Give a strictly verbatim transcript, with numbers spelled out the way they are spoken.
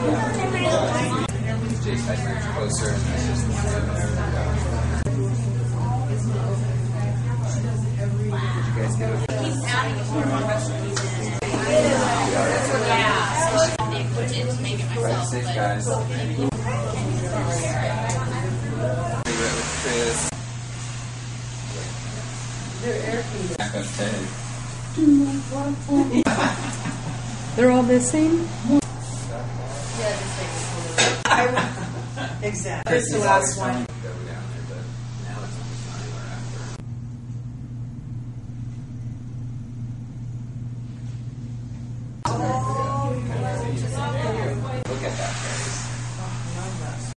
Jace had moved closer, and that's just there we go. Did you guys get it? Keeps adding more and more recipes in. Yeah, so they put it to make it myself. Right, safe, guys. Favorite with Chris. Back up Ted. They're all the same? Yeah, just like Exactly. Here's the last one.